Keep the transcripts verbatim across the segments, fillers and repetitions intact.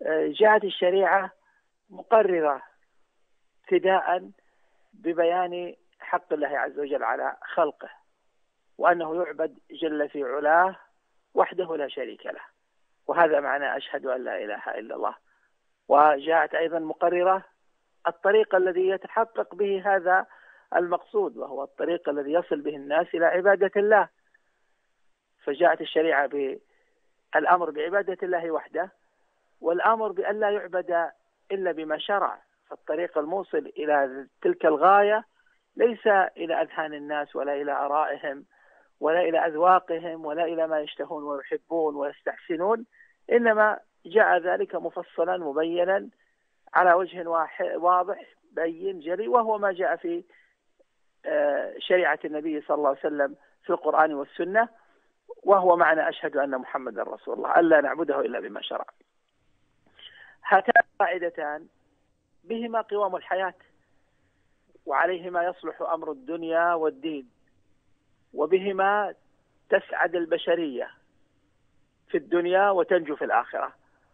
جاءت الشريعة مقررة ابتداء ببيان حق الله عز وجل على خلقه، وأنه يعبد جل في علاه وحده لا شريك له، وهذا معنى أشهد أن لا إله إلا الله. وجاءت أيضا مقررة الطريق الذي يتحقق به هذا المقصود، وهو الطريق الذي يصل به الناس إلى عبادة الله. فجاءت الشريعة بالأمر بعبادة الله وحده، والأمر بأن لا يعبد إلا بما شرع. فالطريق الموصل إلى تلك الغاية ليس إلى أذهان الناس ولا إلى آرائهم ولا إلى أذواقهم ولا إلى ما يشتهون ويحبون ويستحسنون، إنما جاء ذلك مفصلا مبينا على وجه واضح بين جلي، وهو ما جاء في شريعة النبي صلى الله عليه وسلم في القرآن والسنة، وهو معنى أشهد أن محمد رسول الله، ألا نعبده إلا بما شرع. هاتان قاعدتان بهما قوام الحياة، وعليهما يصلح أمر الدنيا والدين، وبهما تسعد البشرية في الدنيا وتنجو في الآخرة.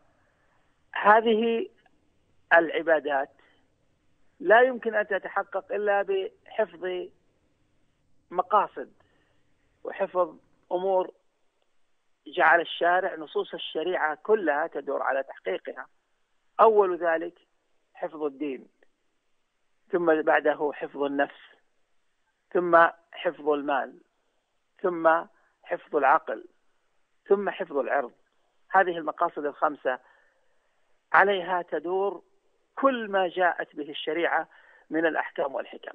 هذه العبادات لا يمكن أن تتحقق إلا بحفظ مقاصد وحفظ أمور جعل الشارع نصوص الشريعة كلها تدور على تحقيقها. أول ذلك حفظ الدين، ثم بعده حفظ النفس، ثم حفظ المال، ثم حفظ العقل، ثم حفظ العرض. هذه المقاصد الخمسة عليها تدور كل ما جاءت به الشريعة من الأحكام والحكم.